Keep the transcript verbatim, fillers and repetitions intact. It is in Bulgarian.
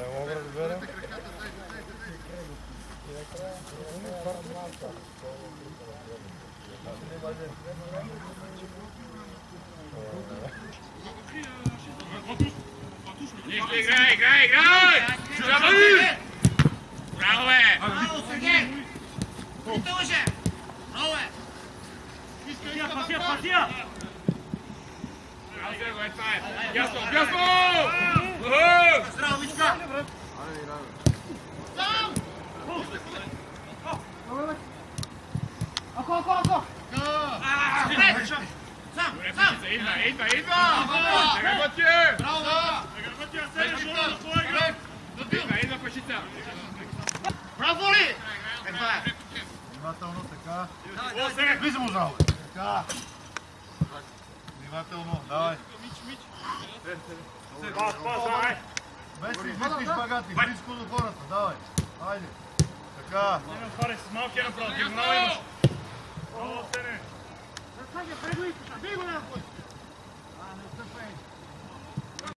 мога да разбера. Нищо, играй, играй, играй! Браво, бе! Браво, Сергей! Пита лъже! Браво, бе! Пасия, пасия, пасия! Браво, Серго, е това е! Ясно, ясно! Здраво, Мичка! Ако, ако, ако! Сам, сам! Идва, идва, идва! Сега готвя! Браво, браво! Сега готвя, седеш долу на твоя игра! Идва, идва пашица! Браво ли? Е, това е! Внимателно, така. Влизам му жал. Така. Внимателно, давай. Пас, пас, давай! Без да измислиш багати, близко до хората, давай. Хайде. Така. Нямам пари с малкия направо, диагонал имаш. О, Стене! Преглъй, бей го!